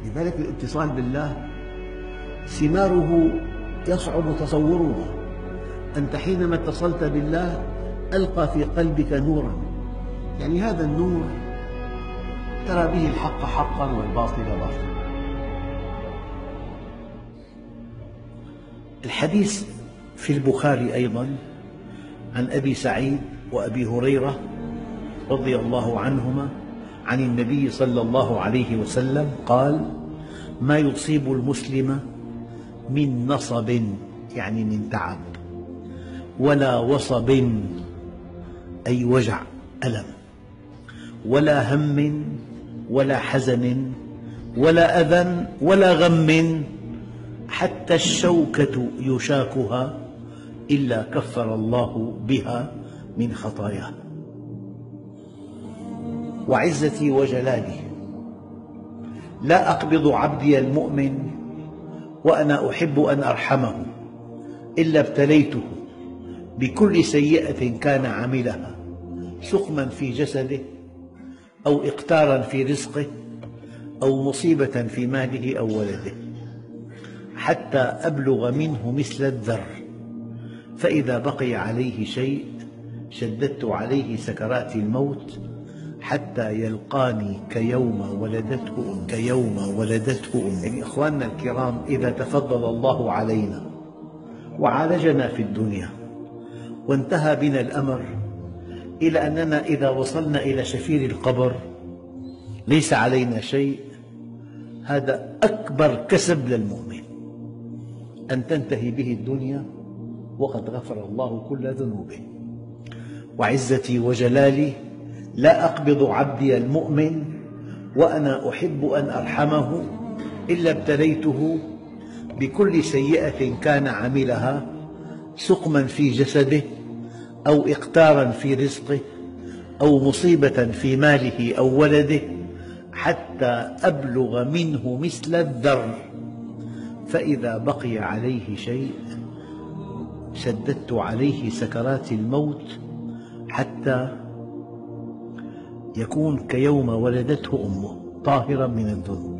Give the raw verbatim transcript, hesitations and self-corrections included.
لذلك الاتصال بالله ثماره يصعب تصورها. أنت حينما اتصلت بالله ألقى في قلبك نورا، يعني هذا النور ترى به الحق حقا والباطل باطلا. الحديث في البخاري أيضا عن أبي سعيد وأبي هريرة رضي الله عنهما عن النبي صلى الله عليه وسلم قال: ما يصيب المسلم من نصب، يعني من تعب، ولا وصب أي وجع ألم، ولا هم ولا حزن ولا أذى ولا غم، حتى الشوكة يشاكها إلا كفر الله بها من خطاياه. وعزتي وجلالي لا أقبض عبدي المؤمن وأنا أحب أن أرحمه إلا ابتليته بكل سيئة كان عملها، سقما في جسده أو إقتارا في رزقه أو مصيبة في ماله أو ولده، حتى أبلغ منه مثل الذر، فإذا بقي عليه شيء شددت عليه سكرات الموت حتى يلقاني كيوم ولدته أمه كيوم ولدته أمه. يعني إخواننا الكرام، إذا تفضل الله علينا وعالجنا في الدنيا وانتهى بنا الأمر إلى أننا إذا وصلنا إلى شفير القبر ليس علينا شيء، هذا أكبر كسب للمؤمن، أن تنتهي به الدنيا وقد غفر الله كل ذنوبه. وعزتي وجلالي لا أقبض عبدي المؤمن وأنا أحب أن أرحمه إلا ابتليته بكل سيئة كان عملها، سقما في جسده أو إقتارا في رزقه أو مصيبة في ماله أو ولده، حتى أبلغ منه مثل الذر، فإذا بقي عليه شيء شددت عليه سكرات الموت حتى يكون كيوم ولدته أمه طاهرا من الذنوب.